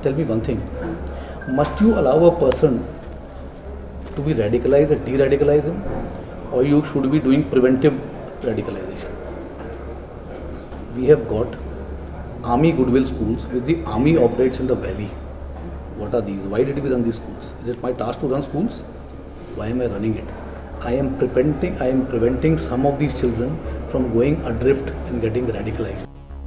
tell me one thing. Must you allow a person to be radicalized and de-radicalize him, or you should be doing preventive radicalization? We have got Army Goodwill schools, which the Army operates in the valley. What are these? Why did we run these schools? Is it my task to run schools? Why am I running it? I am preventing some of these children from going adrift and getting radicalized.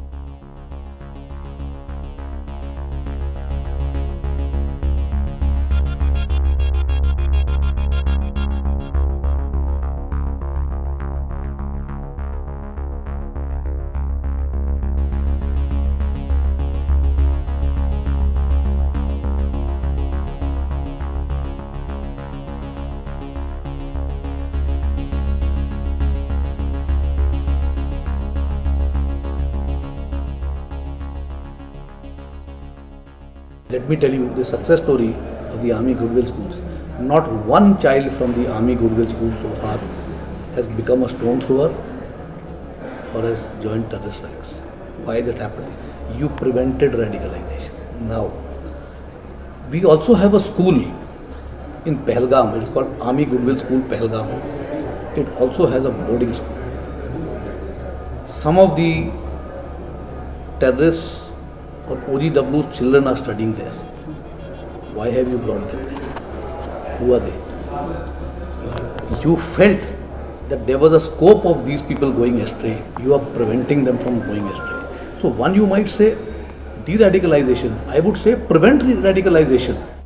Let me tell you the success story of the Army Goodwill schools. Not one child from the Army Goodwill school so far has become a stone thrower or has joined terrorist ranks. Why is it happening? You prevented radicalization. Now, we also have a school in Pahalgam. It is called Army Goodwill School, Pahalgam. It also has a boarding school. Some of the terrorists or OGW's children are studying there. Why have you brought them there? Who are they? You felt that there was a scope of these people going astray. You are preventing them from going astray. So one, you might say de-radicalization. I would say prevent radicalization.